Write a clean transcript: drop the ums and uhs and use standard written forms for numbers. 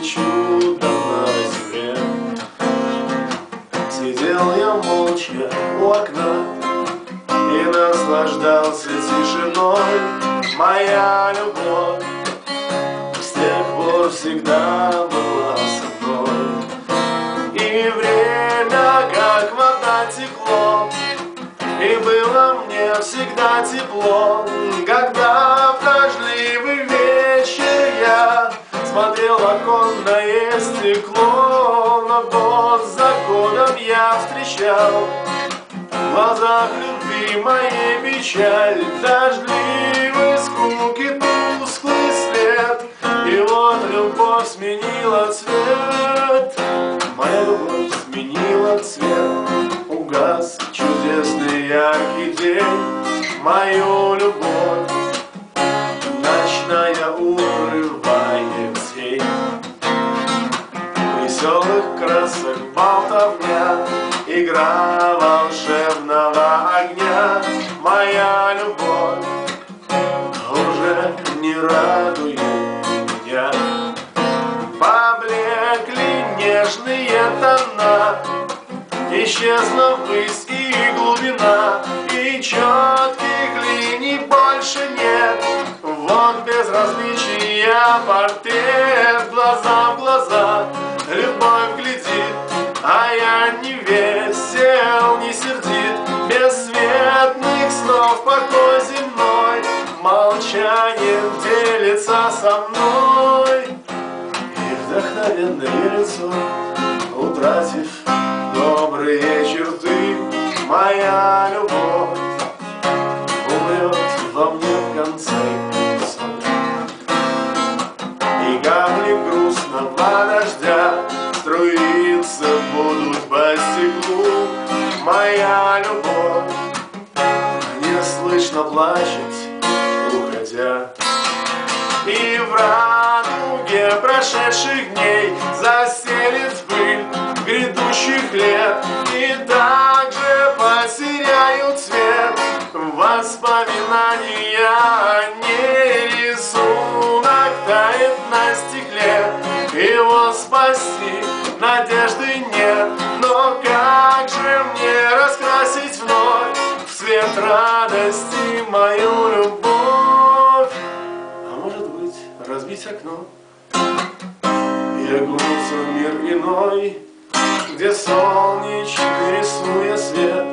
чудо на земле. Сидел я молча у окна и наслаждался тишиной. Моя любовь с тех пор всегда была со мной. И время, как вода, текло, и было мне всегда тепло, когда в дождливый вечер я смотрел в оконное стекло. Но год за годом я встречал в глазах любви моей печаль, дождливой скуки тусклый след. И вот любовь сменила цвет, моя любовь сменила цвет. Угас чудесный яркий день, мою любовь ночная урывает тень. Веселых красок болтовня, игра волшебного огня. Моя любовь уже не радует меня. Поблекли нежные тона, исчезла ввысь и глубина, и четких линий больше нет. Вот безразличия портрет, глаза в глаза любовь глядит, а я не весел, не сердит. Бесцветных снов покой земной молчанием делится со мной. И вдохновенное лицо, утратив добрые черты, моя любовь умрет во мне в конце концов. И капли грустного дождя струиться будут по стеклу. Моя любовь неслышно плачет, уходя. И в радуге прошедших дней застелит пыль грядущих лет, и также потеряю цвет воспоминания о ней. Рисунок тает на стекле, его спасти надежды нет. Но как же мне раскрасить вновь в цвет радости мою любовь? А может быть, разбить окно и окунуться в мир иной, где солнечный рисуя свет